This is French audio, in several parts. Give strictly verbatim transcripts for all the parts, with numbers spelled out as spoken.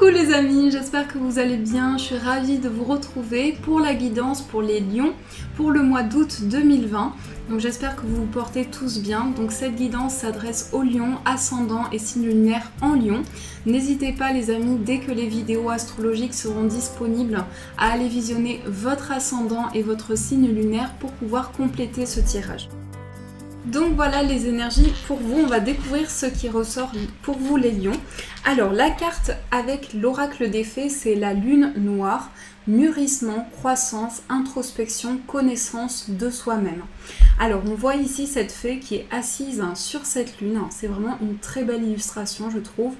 les amis, j'espère que vous allez bien. Je suis ravie de vous retrouver pour la guidance pour les lions pour le mois d'août deux mille vingt. Donc j'espère que vous vous portez tous bien. Donc cette guidance s'adresse aux lions, ascendant et signe lunaire en lion. N'hésitez pas les amis, dès que les vidéos astrologiques seront disponibles, à aller visionner votre ascendant et votre signe lunaire pour pouvoir compléter ce tirage. Donc voilà les énergies pour vous, on va découvrir ce qui ressort pour vous les lions. Alors la carte avec l'oracle des fées, c'est la lune noire, mûrissement, croissance, introspection, connaissance de soi-même. Alors on voit ici cette fée qui est assise sur cette lune, c'est vraiment une très belle illustration je trouve.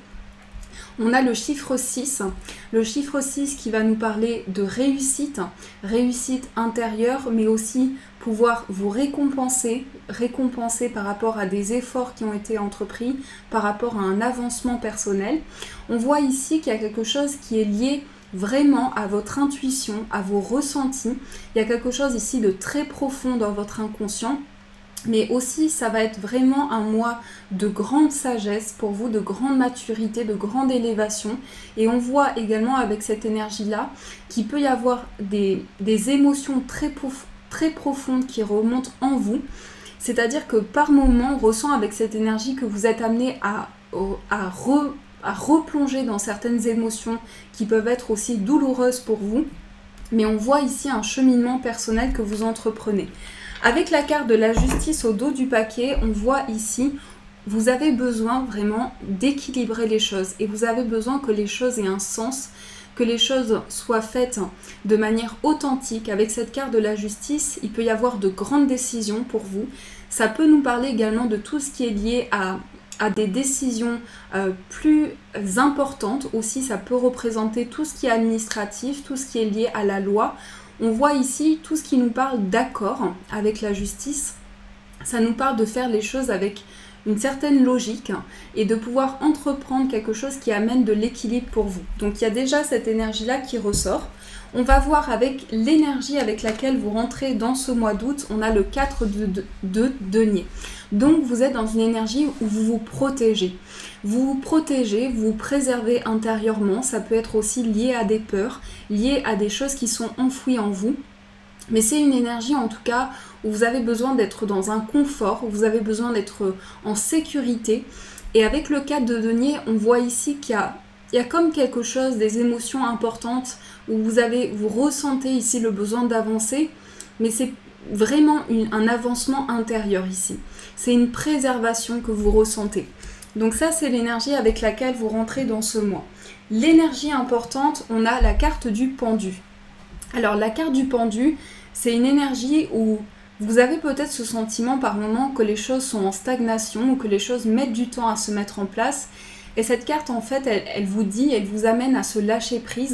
On a le chiffre six, le chiffre six qui va nous parler de réussite, réussite intérieure, mais aussi pouvoir vous récompenser, récompenser par rapport à des efforts qui ont été entrepris, par rapport à un avancement personnel. On voit ici qu'il y a quelque chose qui est lié vraiment à votre intuition, à vos ressentis. Il y a quelque chose ici de très profond dans votre inconscient. Mais aussi, ça va être vraiment un mois de grande sagesse pour vous, de grande maturité, de grande élévation. Et on voit également avec cette énergie-là qu'il peut y avoir des, des émotions très, prof, très profondes qui remontent en vous. C'est-à-dire que par moment, on ressent avec cette énergie que vous êtes amené à, à, re, à replonger dans certaines émotions qui peuvent être aussi douloureuses pour vous. Mais on voit ici un cheminement personnel que vous entreprenez. Avec la carte de la justice au dos du paquet, on voit ici, vous avez besoin vraiment d'équilibrer les choses et vous avez besoin que les choses aient un sens, que les choses soient faites de manière authentique. Avec cette carte de la justice, il peut y avoir de grandes décisions pour vous. Ça peut nous parler également de tout ce qui est lié à, à des décisions euh, plus importantes. Aussi, ça peut représenter tout ce qui est administratif, tout ce qui est lié à la loi. On voit ici tout ce qui nous parle d'accord avec la justice. Ça nous parle de faire les choses avec une certaine logique et de pouvoir entreprendre quelque chose qui amène de l'équilibre pour vous. Donc il y a déjà cette énergie-là qui ressort. On va voir avec l'énergie avec laquelle vous rentrez dans ce mois d'août. On a le quatre de, de, de denier. Donc vous êtes dans une énergie où vous vous protégez. Vous vous protégez, vous vous préservez intérieurement. Ça peut être aussi lié à des peurs, lié à des choses qui sont enfouies en vous. Mais c'est une énergie en tout cas où vous avez besoin d'être dans un confort, où vous avez besoin d'être en sécurité. Et avec le quatre de denier, on voit ici qu'il y a, il y a comme quelque chose, des émotions importantes, où vous, avez, vous ressentez ici le besoin d'avancer, mais c'est vraiment une, un avancement intérieur ici. C'est une préservation que vous ressentez. Donc ça, c'est l'énergie avec laquelle vous rentrez dans ce mois. L'énergie importante, on a la carte du pendu. Alors la carte du pendu, c'est une énergie où vous avez peut-être ce sentiment par moment que les choses sont en stagnation ou que les choses mettent du temps à se mettre en place. Et cette carte, en fait, elle, elle vous dit, elle vous amène à se lâcher prise,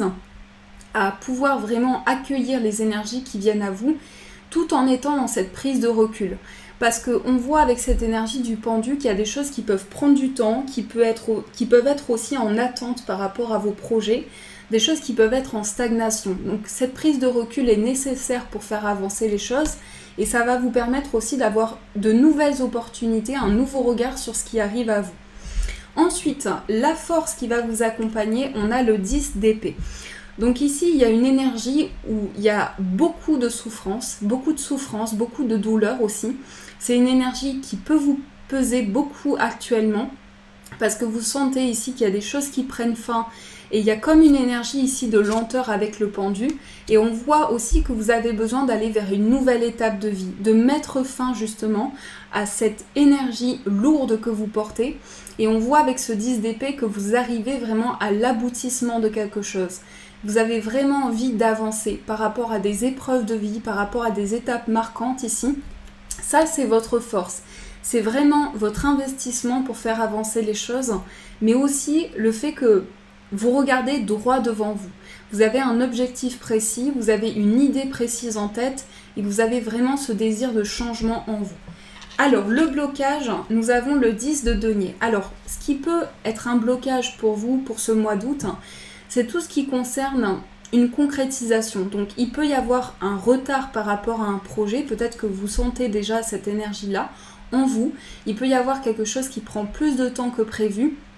à pouvoir vraiment accueillir les énergies qui viennent à vous, tout en étant dans cette prise de recul. Parce qu'on voit avec cette énergie du pendu qu'il y a des choses qui peuvent prendre du temps, qui, peut être, qui peuvent être aussi en attente par rapport à vos projets, des choses qui peuvent être en stagnation. Donc cette prise de recul est nécessaire pour faire avancer les choses et ça va vous permettre aussi d'avoir de nouvelles opportunités, un nouveau regard sur ce qui arrive à vous. Ensuite, la force qui va vous accompagner, on a le dix d'épée. Donc ici, il y a une énergie où il y a beaucoup de souffrance, beaucoup de souffrance, beaucoup de douleur aussi. C'est une énergie qui peut vous peser beaucoup actuellement parce que vous sentez ici qu'il y a des choses qui prennent fin et il y a comme une énergie ici de lenteur avec le pendu et on voit aussi que vous avez besoin d'aller vers une nouvelle étape de vie, de mettre fin justement à cette énergie lourde que vous portez et on voit avec ce dix d'épée que vous arrivez vraiment à l'aboutissement de quelque chose. Vous avez vraiment envie d'avancer par rapport à des épreuves de vie, par rapport à des étapes marquantes ici. Ça, c'est votre force. C'est vraiment votre investissement pour faire avancer les choses, mais aussi le fait que vous regardez droit devant vous. Vous avez un objectif précis, vous avez une idée précise en tête et vous avez vraiment ce désir de changement en vous. Alors, le blocage, nous avons le dix de denier. Alors, ce qui peut être un blocage pour vous pour ce mois d'août, c'est tout ce qui concerne une concrétisation. Donc il peut y avoir un retard par rapport à un projet, peut-être que vous sentez déjà cette énergie-là en vous. Il peut y avoir quelque chose qui prend plus de temps que prévu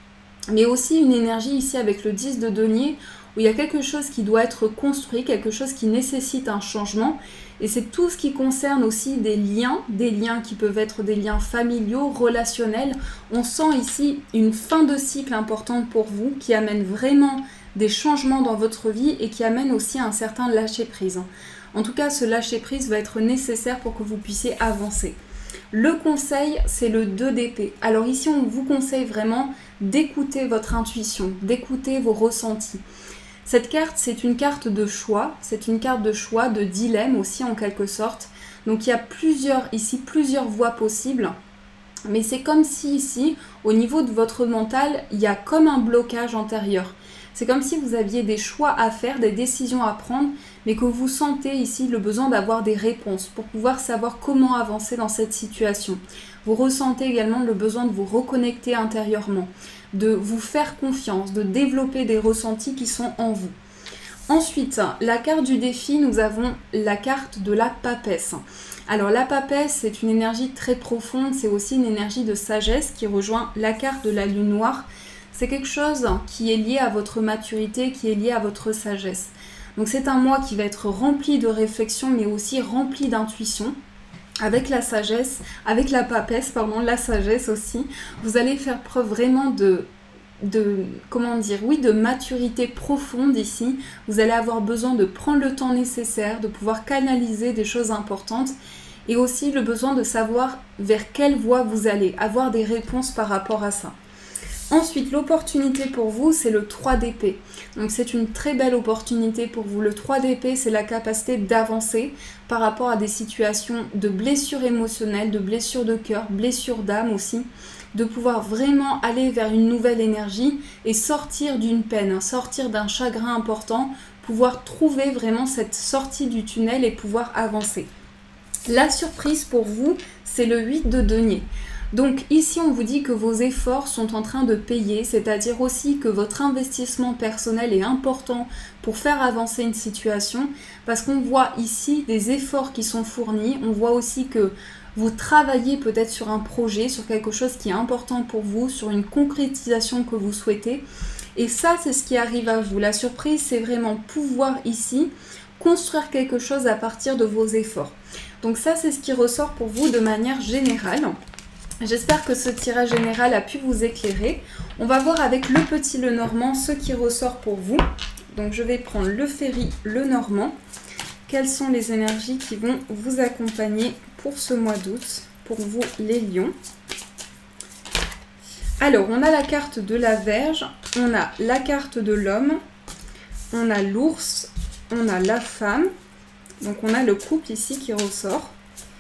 mais aussi une énergie ici avec le dix de denier, où il y a quelque chose qui doit être construit, quelque chose qui nécessite un changement. Et c'est tout ce qui concerne aussi des liens, des liens qui peuvent être des liens familiaux, relationnels. On sent ici une fin de cycle importante pour vous, qui amène vraiment des changements dans votre vie et qui amène aussi un certain lâcher-prise. En tout cas, ce lâcher-prise va être nécessaire pour que vous puissiez avancer. Le conseil, c'est le deux d'épée. Alors ici, on vous conseille vraiment d'écouter votre intuition, d'écouter vos ressentis. Cette carte, c'est une carte de choix, c'est une carte de choix, de dilemme aussi en quelque sorte. Donc il y a plusieurs, ici, plusieurs voies possibles. Mais c'est comme si ici, au niveau de votre mental, il y a comme un blocage antérieur. C'est comme si vous aviez des choix à faire, des décisions à prendre, mais que vous sentez ici le besoin d'avoir des réponses pour pouvoir savoir comment avancer dans cette situation. Vous ressentez également le besoin de vous reconnecter intérieurement, de vous faire confiance, de développer des ressentis qui sont en vous. Ensuite, la carte du défi, nous avons la carte de la papesse. Alors la papesse, c'est une énergie très profonde, c'est aussi une énergie de sagesse qui rejoint la carte de la lune noire. C'est quelque chose qui est lié à votre maturité, qui est lié à votre sagesse. Donc c'est un mois qui va être rempli de réflexion, mais aussi rempli d'intuition. Avec la sagesse, avec la papesse, pardon, la sagesse aussi, vous allez faire preuve vraiment de, de, comment dire, oui, de maturité profonde ici. Vous allez avoir besoin de prendre le temps nécessaire, de pouvoir canaliser des choses importantes et aussi le besoin de savoir vers quelle voie vous allez, avoir des réponses par rapport à ça. Ensuite, l'opportunité pour vous, c'est le trois d'épée. Donc c'est une très belle opportunité pour vous. Le trois d'épée, c'est la capacité d'avancer par rapport à des situations de blessures émotionnelles, de blessures de cœur, blessures d'âme aussi, de pouvoir vraiment aller vers une nouvelle énergie et sortir d'une peine, sortir d'un chagrin important, pouvoir trouver vraiment cette sortie du tunnel et pouvoir avancer. La surprise pour vous, c'est le huit de denier. Donc ici, on vous dit que vos efforts sont en train de payer, c'est-à-dire aussi que votre investissement personnel est important pour faire avancer une situation, parce qu'on voit ici des efforts qui sont fournis, on voit aussi que vous travaillez peut-être sur un projet, sur quelque chose qui est important pour vous, sur une concrétisation que vous souhaitez, et ça, c'est ce qui arrive à vous. La surprise, c'est vraiment pouvoir ici construire quelque chose à partir de vos efforts. Donc ça, c'est ce qui ressort pour vous de manière générale. J'espère que ce tirage général a pu vous éclairer. On va voir avec le petit le normand ce qui ressort pour vous. Donc je vais prendre le ferry, le normand. Quelles sont les énergies qui vont vous accompagner pour ce mois d'août, pour vous les lions? Alors, on a la carte de la Vierge, on a la carte de l'homme, on a l'ours, on a la femme. Donc on a le couple ici qui ressort.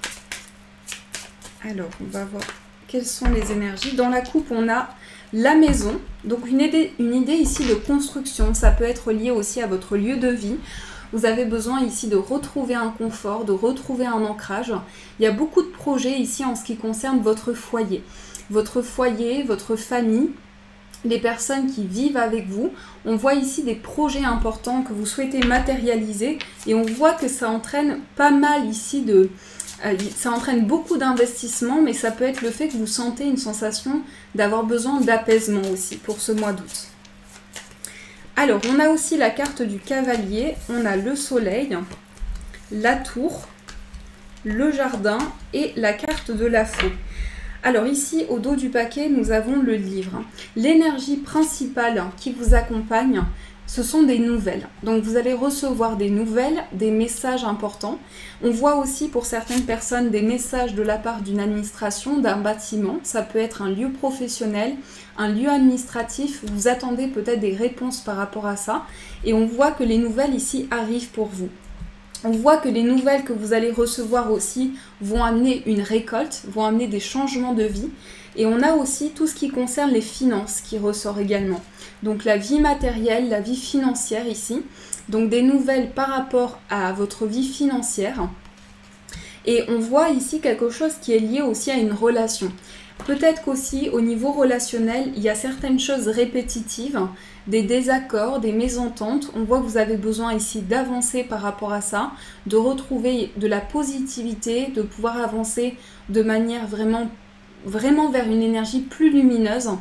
Alors, on va voir quelles sont les énergies. Dans la coupe, on a la maison. Donc, une idée, une idée ici de construction. Ça peut être lié aussi à votre lieu de vie. Vous avez besoin ici de retrouver un confort, de retrouver un ancrage. Il y a beaucoup de projets ici en ce qui concerne votre foyer. Votre foyer, votre famille, les personnes qui vivent avec vous. On voit ici des projets importants que vous souhaitez matérialiser. Et on voit que ça entraîne pas mal ici de... Ça entraîne beaucoup d'investissement, mais ça peut être le fait que vous sentez une sensation d'avoir besoin d'apaisement aussi pour ce mois d'août. Alors, on a aussi la carte du cavalier, on a le soleil, la tour, le jardin et la carte de la faux. Alors ici, au dos du paquet, nous avons le livre. L'énergie principale qui vous accompagne, ce sont des nouvelles. Donc vous allez recevoir des nouvelles, des messages importants. On voit aussi pour certaines personnes des messages de la part d'une administration, d'un bâtiment. Ça peut être un lieu professionnel, un lieu administratif. Vous attendez peut-être des réponses par rapport à ça. Et on voit que les nouvelles ici arrivent pour vous. On voit que les nouvelles que vous allez recevoir aussi vont amener une récolte, vont amener des changements de vie. Et on a aussi tout ce qui concerne les finances qui ressort également. Donc la vie matérielle, la vie financière ici. Donc des nouvelles par rapport à votre vie financière. Et on voit ici quelque chose qui est lié aussi à une relation. Peut-être qu'aussi au niveau relationnel, il y a certaines choses répétitives, des désaccords, des mésententes. On voit que vous avez besoin ici d'avancer par rapport à ça, de retrouver de la positivité, de pouvoir avancer de manière vraiment, vraiment vers une énergie plus lumineuse.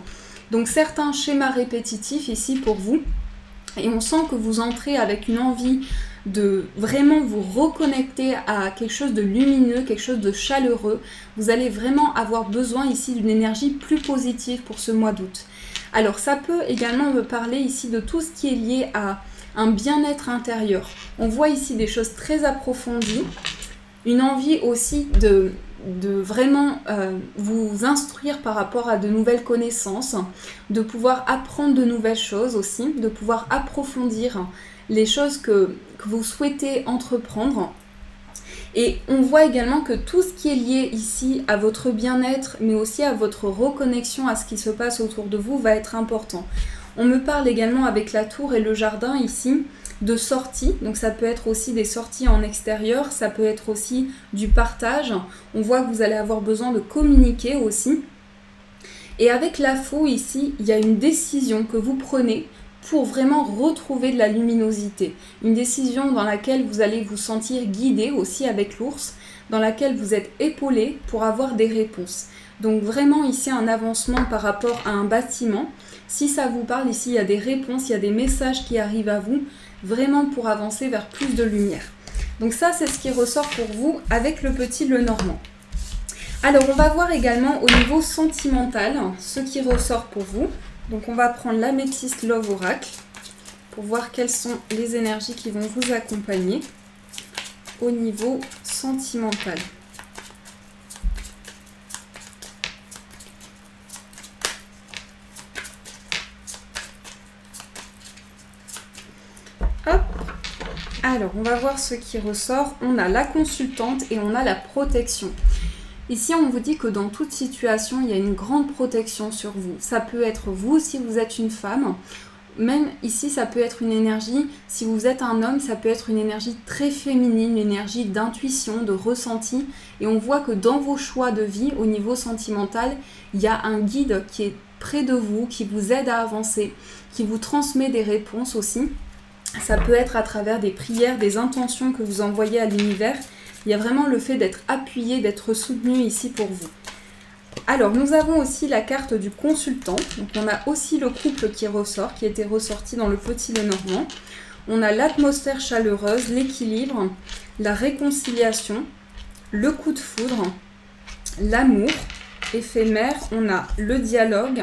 Donc certains schémas répétitifs ici pour vous, et on sent que vous entrez avec une envie de vraiment vous reconnecter à quelque chose de lumineux, quelque chose de chaleureux. Vous allez vraiment avoir besoin ici d'une énergie plus positive pour ce mois d'août. Alors ça peut également me parler ici de tout ce qui est lié à un bien-être intérieur. On voit ici des choses très approfondies, une envie aussi de, de vraiment euh, vous instruire par rapport à de nouvelles connaissances, de pouvoir apprendre de nouvelles choses aussi, de pouvoir approfondir les choses que, que vous souhaitez entreprendre. Et on voit également que tout ce qui est lié ici à votre bien-être, mais aussi à votre reconnexion à ce qui se passe autour de vous, va être important. On me parle également avec la tour et le jardin ici de sorties, donc ça peut être aussi des sorties en extérieur, ça peut être aussi du partage. On voit que vous allez avoir besoin de communiquer aussi. Et avec la faux ici, il y a une décision que vous prenez pour vraiment retrouver de la luminosité. Une décision dans laquelle vous allez vous sentir guidé aussi avec l'ours, dans laquelle vous êtes épaulé pour avoir des réponses. Donc vraiment ici un avancement par rapport à un bâtiment. Si ça vous parle ici, il y a des réponses, il y a des messages qui arrivent à vous, vraiment pour avancer vers plus de lumière. Donc ça, c'est ce qui ressort pour vous avec le petit Lenormand. Alors on va voir également au niveau sentimental ce qui ressort pour vous. Donc on va prendre l'améthyste Love Oracle pour voir quelles sont les énergies qui vont vous accompagner au niveau sentimental. Hop. Alors on va voir ce qui ressort. On a la consultante et on a la protection. Ici, on vous dit que dans toute situation, il y a une grande protection sur vous. Ça peut être vous si vous êtes une femme. Même ici, ça peut être une énergie, si vous êtes un homme, ça peut être une énergie très féminine, une énergie d'intuition, de ressenti. Et on voit que dans vos choix de vie, au niveau sentimental, il y a un guide qui est près de vous, qui vous aide à avancer, qui vous transmet des réponses aussi. Ça peut être à travers des prières, des intentions que vous envoyez à l'univers. Il y a vraiment le fait d'être appuyé, d'être soutenu ici pour vous. Alors, nous avons aussi la carte du consultant. Donc, on a aussi le couple qui ressort, qui était ressorti dans le petit Lenormand. On a l'atmosphère chaleureuse, l'équilibre, la réconciliation, le coup de foudre, l'amour éphémère. On a le dialogue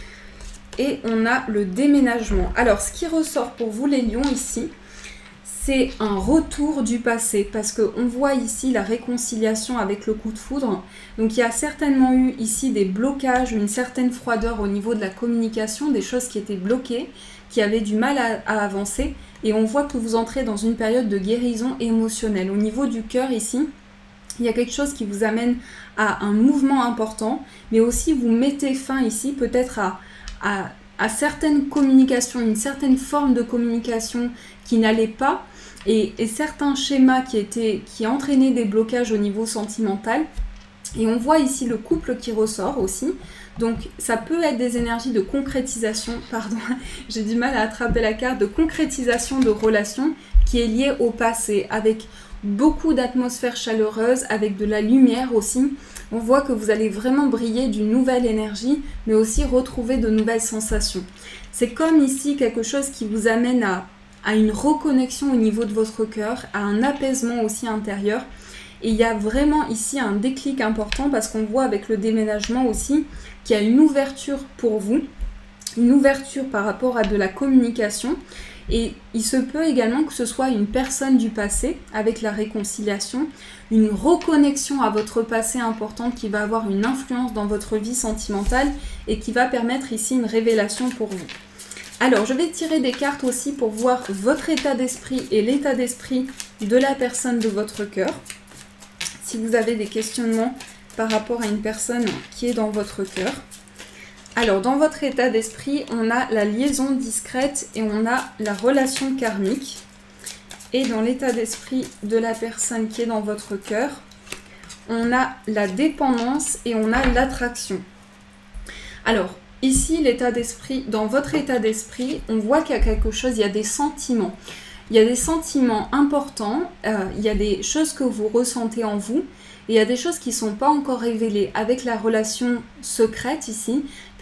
et on a le déménagement. Alors, ce qui ressort pour vous, les lions, ici, c'est un retour du passé parce qu'on voit ici la réconciliation avec le coup de foudre. Donc il y a certainement eu ici des blocages, une certaine froideur au niveau de la communication, des choses qui étaient bloquées, qui avaient du mal à, à avancer. Et on voit que vous entrez dans une période de guérison émotionnelle. Au niveau du cœur ici, il y a quelque chose qui vous amène à un mouvement important, mais aussi vous mettez fin ici peut-être à... à à certaines communications, une certaine forme de communication qui n'allait pas et, et certains schémas qui, étaient, qui entraînaient des blocages au niveau sentimental. Et on voit ici le couple qui ressort aussi. Donc ça peut être des énergies de concrétisation, pardon, j'ai du mal à attraper la carte, de concrétisation de relations qui est liée au passé, avec beaucoup d'atmosphère chaleureuse, avec de la lumière aussi. On voit que vous allez vraiment briller d'une nouvelle énergie, mais aussi retrouver de nouvelles sensations. C'est comme ici quelque chose qui vous amène à, à une reconnexion au niveau de votre cœur, à un apaisement aussi intérieur. Et il y a vraiment ici un déclic important parce qu'on voit avec le déménagement aussi qu'il y a une ouverture pour vous, une ouverture par rapport à de la communication. Et il se peut également que ce soit une personne du passé avec la réconciliation, une reconnexion à votre passé importante qui va avoir une influence dans votre vie sentimentale et qui va permettre ici une révélation pour vous. Alors, je vais tirer des cartes aussi pour voir votre état d'esprit et l'état d'esprit de la personne de votre cœur. Si vous avez des questionnements par rapport à une personne qui est dans votre cœur. Alors, dans votre état d'esprit, on a la liaison discrète et on a la relation karmique. Et dans l'état d'esprit de la personne qui est dans votre cœur, on a la dépendance et on a l'attraction. Alors, ici, l'état d'esprit, dans votre état d'esprit, on voit qu'il y a quelque chose, il y a des sentiments. Il y a des sentiments importants, euh, il y a des choses que vous ressentez en vous, et il y a des choses qui ne sont pas encore révélées. Avec la relation secrète ici, il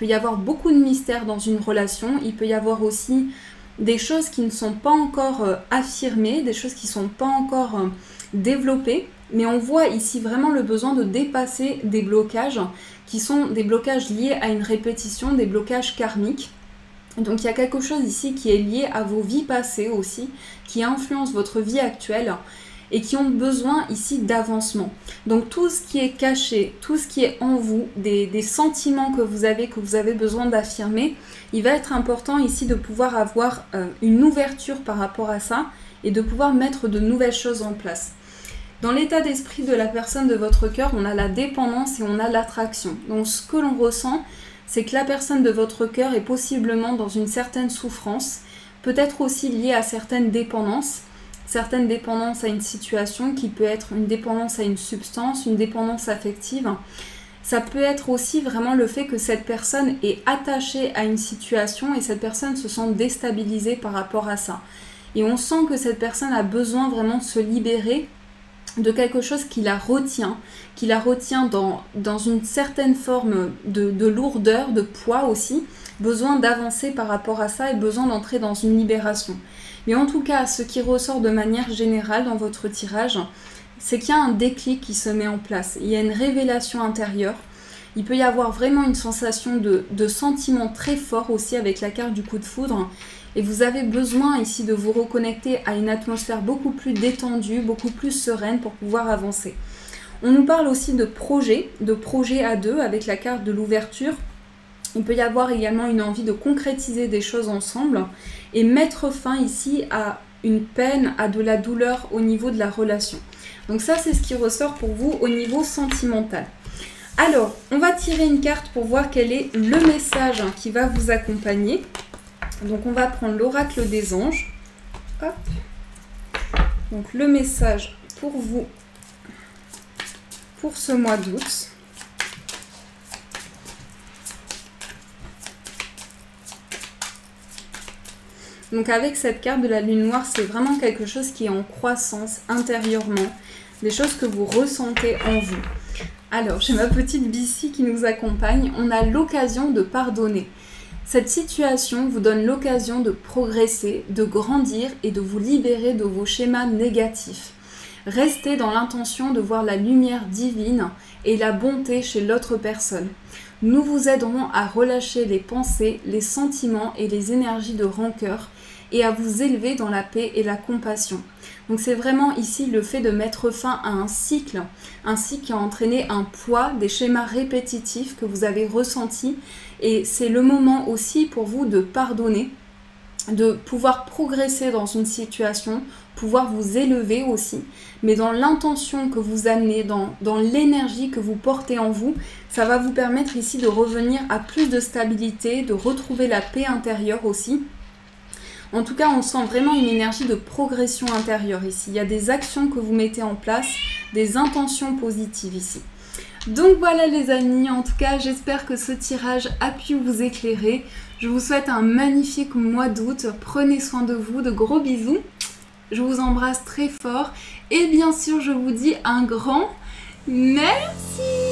peut y avoir beaucoup de mystères dans une relation, il peut y avoir aussi des choses qui ne sont pas encore euh, affirmées, des choses qui ne sont pas encore euh, développées, mais on voit ici vraiment le besoin de dépasser des blocages qui sont des blocages liés à une répétition, des blocages karmiques. Donc il y a quelque chose ici qui est lié à vos vies passées aussi, qui influence votre vie actuelle et qui ont besoin ici d'avancement. Donc tout ce qui est caché, tout ce qui est en vous, des, des sentiments que vous avez, que vous avez besoin d'affirmer, il va être important ici de pouvoir avoir euh, une ouverture par rapport à ça et de pouvoir mettre de nouvelles choses en place. Dans l'état d'esprit de la personne de votre cœur, on a la dépendance et on a l'attraction. Donc ce que l'on ressent, c'est que la personne de votre cœur est possiblement dans une certaine souffrance, peut-être aussi liée à certaines dépendances, certaines dépendances à une situation qui peut être une dépendance à une substance, une dépendance affective. Ça peut être aussi vraiment le fait que cette personne est attachée à une situation et cette personne se sent déstabilisée par rapport à ça. Et on sent que cette personne a besoin vraiment de se libérer de quelque chose qui la retient, qui la retient dans, dans une certaine forme de, de lourdeur, de poids aussi, besoin d'avancer par rapport à ça et besoin d'entrer dans une libération. Mais en tout cas, ce qui ressort de manière générale dans votre tirage, c'est qu'il y a un déclic qui se met en place. Il y a une révélation intérieure. Il peut y avoir vraiment une sensation de, de sentiment très fort aussi avec la carte du coup de foudre. Et vous avez besoin ici de vous reconnecter à une atmosphère beaucoup plus détendue, beaucoup plus sereine pour pouvoir avancer. On nous parle aussi de projet, de projet à deux avec la carte de l'ouverture. Il peut y avoir également une envie de concrétiser des choses ensemble et mettre fin ici à une peine, à de la douleur au niveau de la relation. Donc ça, c'est ce qui ressort pour vous au niveau sentimental. Alors, on va tirer une carte pour voir quel est le message qui va vous accompagner. Donc on va prendre l'oracle des anges. Hop. Donc le message pour vous pour ce mois d'août. Donc avec cette carte de la lune noire, c'est vraiment quelque chose qui est en croissance intérieurement, des choses que vous ressentez en vous. Alors, j'ai ma petite Bissi qui nous accompagne, on a l'occasion de pardonner. Cette situation vous donne l'occasion de progresser, de grandir et de vous libérer de vos schémas négatifs. Restez dans l'intention de voir la lumière divine et la bonté chez l'autre personne. Nous vous aiderons à relâcher les pensées, les sentiments et les énergies de rancœur et à vous élever dans la paix et la compassion. Donc c'est vraiment ici le fait de mettre fin à un cycle, un cycle qui a entraîné un poids, des schémas répétitifs que vous avez ressentis. Et c'est le moment aussi pour vous de pardonner, de pouvoir progresser dans une situation, pouvoir vous élever aussi, mais dans l'intention que vous amenez, dans, dans l'énergie que vous portez en vous, ça va vous permettre ici de revenir à plus de stabilité, de retrouver la paix intérieure aussi. En tout cas, on sent vraiment une énergie de progression intérieure ici. Il y a des actions que vous mettez en place, des intentions positives ici. Donc voilà les amis, en tout cas j'espère que ce tirage a pu vous éclairer. Je vous souhaite un magnifique mois d'août, prenez soin de vous, de gros bisous. Je vous embrasse très fort et bien sûr je vous dis un grand merci.